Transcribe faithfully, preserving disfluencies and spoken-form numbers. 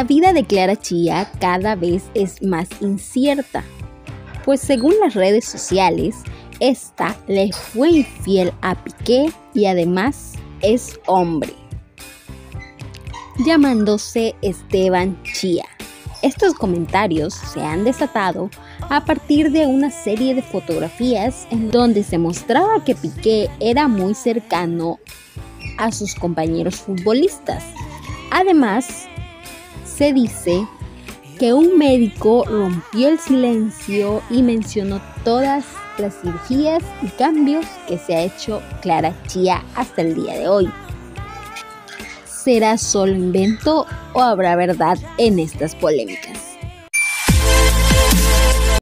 La vida de Clara Chía cada vez es más incierta, pues según las redes sociales, esta le fue infiel a Piqué y además es hombre, llamándose Esteban Chía. Estos comentarios se han desatado a partir de una serie de fotografías en donde se mostraba que Piqué era muy cercano a sus compañeros futbolistas. Además, se dice que un médico rompió el silencio y mencionó todas las cirugías y cambios que se ha hecho Clara Chía hasta el día de hoy. ¿Será solo invento o habrá verdad en estas polémicas?